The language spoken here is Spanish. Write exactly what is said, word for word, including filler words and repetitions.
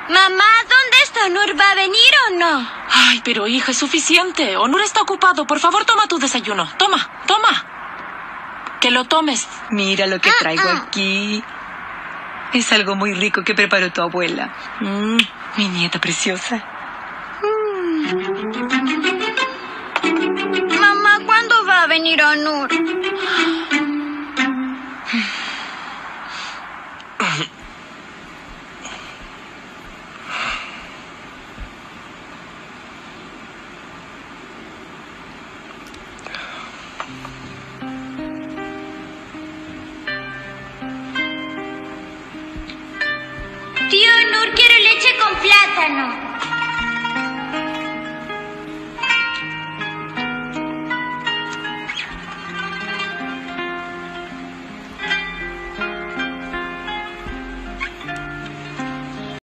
Mamá, ¿dónde está Onur? ¿Va a venir o no? Ay, pero hija, es suficiente. Onur está ocupado. Por favor, toma tu desayuno. Toma, toma. Que lo tomes. Mira lo que traigo aquí. Es algo muy rico que preparó tu abuela. Mm, mi nieta preciosa. Mm. Mamá, ¿cuándo va a venir Onur? Tío Onur, quiero leche con plátano.